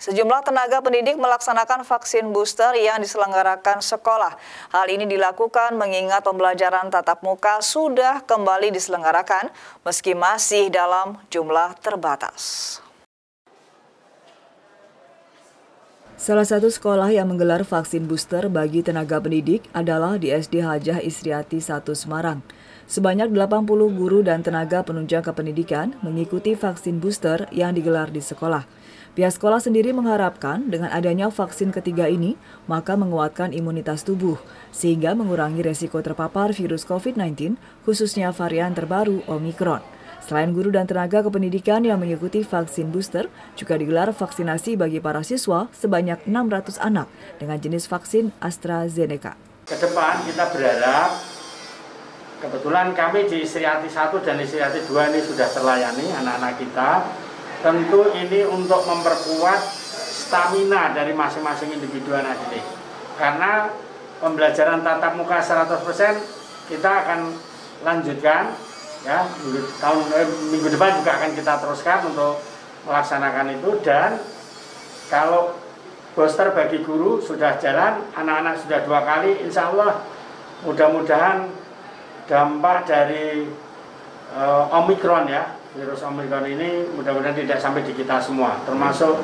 Sejumlah tenaga pendidik melaksanakan vaksin booster yang diselenggarakan sekolah. Hal ini dilakukan mengingat pembelajaran tatap muka sudah kembali diselenggarakan meski masih dalam jumlah terbatas. Salah satu sekolah yang menggelar vaksin booster bagi tenaga pendidik adalah di SD Hajah Isriati 1 Semarang. Sebanyak 80 guru dan tenaga penunjang kependidikan mengikuti vaksin booster yang digelar di sekolah. Pihak sekolah sendiri mengharapkan dengan adanya vaksin ketiga ini, maka menguatkan imunitas tubuh, sehingga mengurangi resiko terpapar virus COVID-19, khususnya varian terbaru Omikron. Selain guru dan tenaga kependidikan yang mengikuti vaksin booster, juga digelar vaksinasi bagi para siswa sebanyak 600 anak dengan jenis vaksin AstraZeneca. Ke depan kita berharap, kebetulan kami di Isriati 1 dan Isriati 2 ini sudah terlayani anak-anak kita. Tentu ini untuk memperkuat stamina dari masing-masing individu anak didik. Karena pembelajaran tatap muka 100% kita akan lanjutkan, ya, minggu depan juga akan kita teruskan untuk melaksanakan itu. Dan kalau booster bagi guru sudah jalan, anak-anak sudah 2 kali, insya Allah mudah-mudahan dampak dari Omikron, ya, virus Omikron ini mudah-mudahan tidak sampai di kita semua, termasuk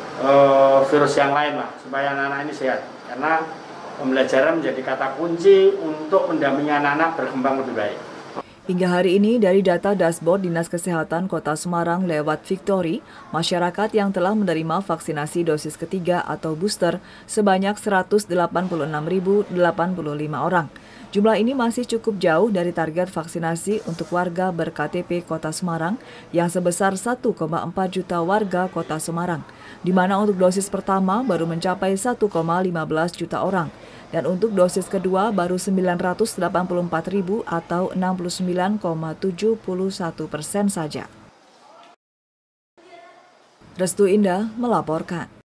virus yang lain lah, supaya anak-anak ini sehat. Karena pembelajaran menjadi kata kunci untuk mendampingi anak-anak berkembang lebih baik. Hingga hari ini, dari data dashboard Dinas Kesehatan Kota Semarang lewat Victory, masyarakat yang telah menerima vaksinasi dosis ketiga atau booster sebanyak 186.085 orang. Jumlah ini masih cukup jauh dari target vaksinasi untuk warga ber-KTP Kota Semarang yang sebesar 1,4 juta warga Kota Semarang, di mana untuk dosis pertama baru mencapai 1,15 juta orang. Dan untuk dosis kedua baru 984.000 atau 69,71% saja. Restu Indah melaporkan.